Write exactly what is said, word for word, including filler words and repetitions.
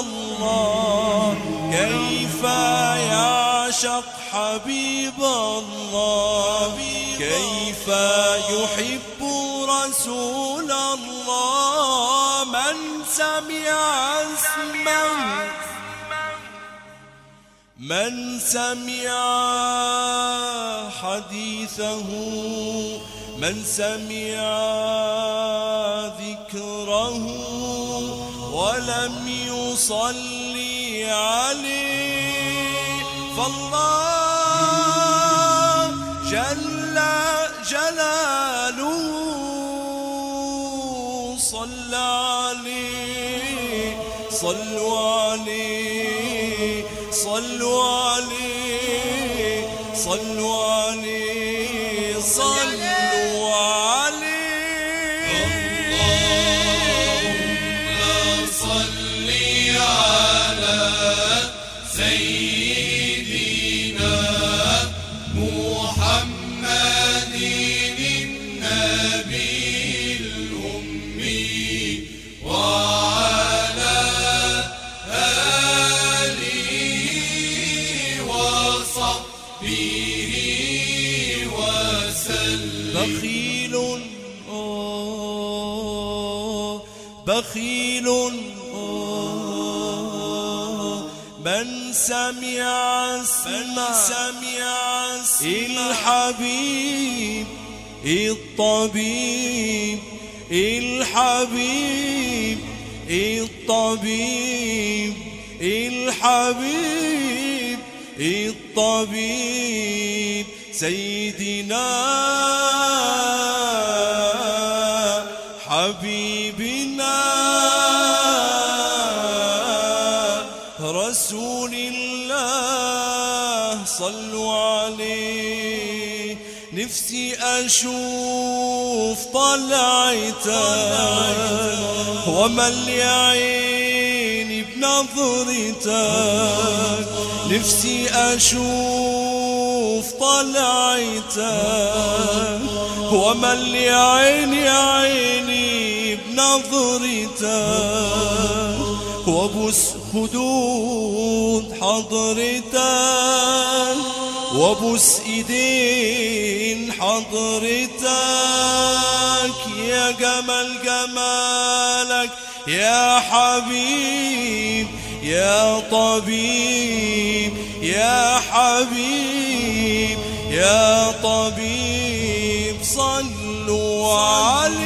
الله كيف يعشق حبيب الله كيف يحب رسول الله من سمع اسمه من سمع حديثه من سمع ذكره ولم يصلي عليه فالله جل جلاله صلى عليه صلوا عليه صلوا عليه صلوا عليه صلوا عليه اللهم صل على سيدنا محمد النبي الأمي وعلى آله وصحبه وسلم. بخيل آه بخيل آه من سمع سمع الحبيب الطبيب الحبيب الطبيب الحبيب الطبيب سيدنا حبيبنا رسول الله صلوا عليه. نفسي أشوف طلعتك وملي عيني بنظرتك نفسي أشوف طلعتك وملي عيني عيني بنظرتك وابوس خدود حضرتك وابوس ايدين حضرتك يا جمال جمالك يا حبيب يا طبيب يا حبيب يا طبيب صلوا عليه.